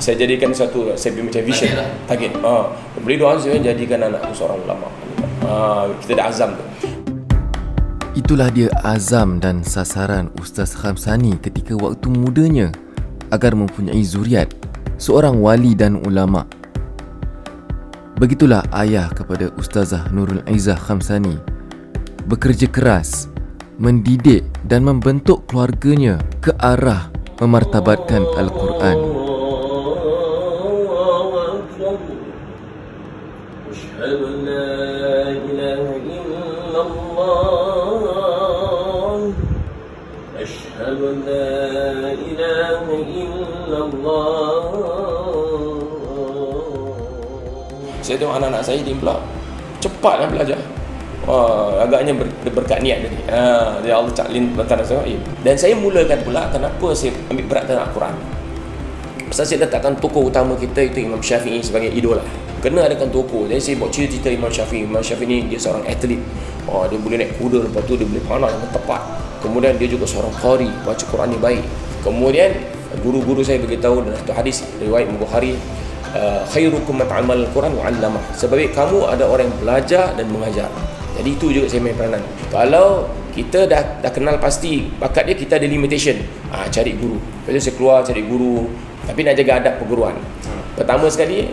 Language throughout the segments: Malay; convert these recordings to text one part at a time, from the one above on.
Saya jadikan satu, saya macam vision, target. Beli doa saya jadikan anak tu seorang ulama. Kita dah azam tu. Itulah dia azam dan sasaran Ustaz Khamsani ketika waktu mudanya agar mempunyai zuriat seorang wali dan ulama. Begitulah ayah kepada Ustazah Nurul Aizah Khamsani bekerja keras, mendidik dan membentuk keluarganya ke arah memartabatkan Al-Quran. Saya tengok anak-anak saya dia pula cepatlah belajar. Agaknya berkat niat tadi. Dia Allah caklin antara saya. Dan saya mulakan pula kenapa saya ambil berat tentang Al-Quran. Pasal saya letakkan tokoh utama kita itu Imam Syafi'i sebagai idola. Kena adakan tokoh. Jadi saya buat cerita Imam Syafi'i. Imam Syafi'i ni dia seorang atlet. Dia boleh naik kuda, lepas tu dia boleh panah dengan tepat. Kemudian dia juga seorang qari, baca Quran ni baik. Kemudian guru-guru saya beritahu dalam satu hadis riwayat Bukhari, khairukum man ta'allama al-Quran wa 'allamah. Sebab kamu ada orang yang belajar dan mengajar. Jadi itu juga saya main peranan. Kalau kita dah kenal pasti bakat dia, kita ada limitation. Cari guru. Lepas tu saya keluar cari guru, tapi nak jaga adab perguruan. Pertama sekali,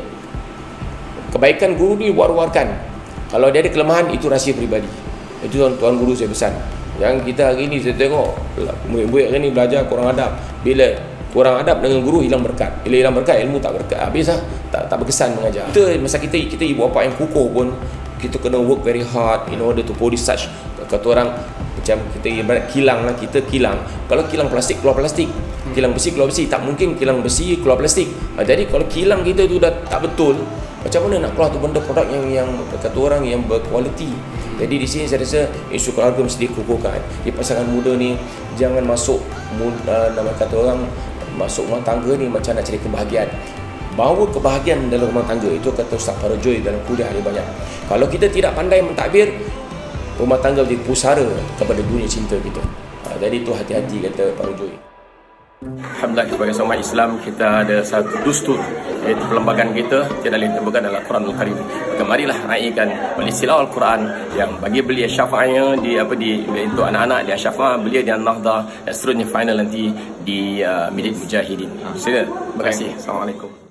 kebaikan guru ni war-warkan. Kalau dia ada kelemahan, itu rahsia peribadi. Itu tuan guru saya pesan. Yang kita hari ni saya tengok murid-murid hari ni belajar kurang adab. Bila kurang adab dengan guru, hilang berkat. Bila hilang berkat, ilmu tak berkat. Habis lah, tak berkesan mengajar. Masa kita ibu bapa yang kukuh pun, kita kena work very hard in order to produce such. Kata orang macam kita ibarat kilang lah, kita kilang. Kalau kilang plastik keluar plastik, kilang besi keluar besi. Tak mungkin kilang besi keluar plastik. Jadi kalau kilang kita tu dah tak betul, macam mana nak keluar tu benda produk yang kata orang yang berkualiti. Jadi di sini saya rasa isu keluarga mesti dikukuhkan. Di pasangan muda ni jangan masuk nama kata orang masuk rumah tangga ni macam nak cari kebahagiaan. Bahawa kebahagiaan dalam rumah tangga itu kata Ustaz Parajoy dalam kuliah dia banyak. Kalau kita tidak pandai mentadbir, rumah tangga menjadi pusara kepada dunia cinta kita. Jadi itu hati-hati kata Parajoy. Alhamdulillah, sebagai seorang Islam kita ada satu dustur, iaitu perlembagaan kita tiada lain tembakan adalah Quranul Karim. Maka marilah raikan majlis tilawah Al-Quran yang bagi belia syafaatnya di untuk anak-anak dia syafaat, belia di An-Nahdah dan seterusnya final nanti di Masjid Mujahidin. Terima kasih. Assalamualaikum.